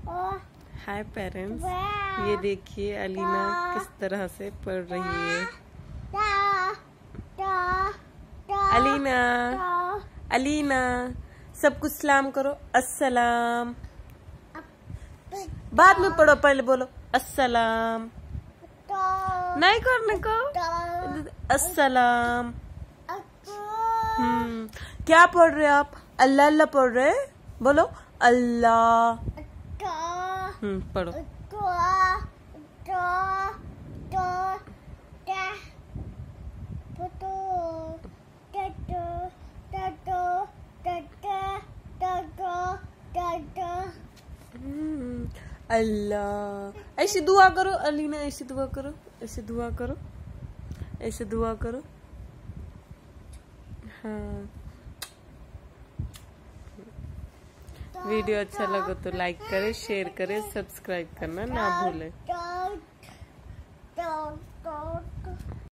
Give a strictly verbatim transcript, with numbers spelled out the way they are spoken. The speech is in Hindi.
हाय पेरेंट्स, ये देखिए अलीना किस तरह से पढ़ रही है। अलीना अलीना सबको सलाम करो। अस्सलाम। बाद में पढ़ो, पहले बोलो अस्सलाम। नहीं करने को। अस्सलाम। हम्म क्या पढ़ रहे आप? अल्लाह अल्लाह पढ़ रहे? बोलो अल्लाह। हम्म पढ़ो। अल्लाह। ऐसी दुआ करो अलीना, ऐसी दुआ करो, ऐसी दुआ करो, ऐसे दुआ करो। हाँ, वीडियो अच्छा लगे तो लाइक करें, शेयर करें, सब्सक्राइब करना ना भूलें।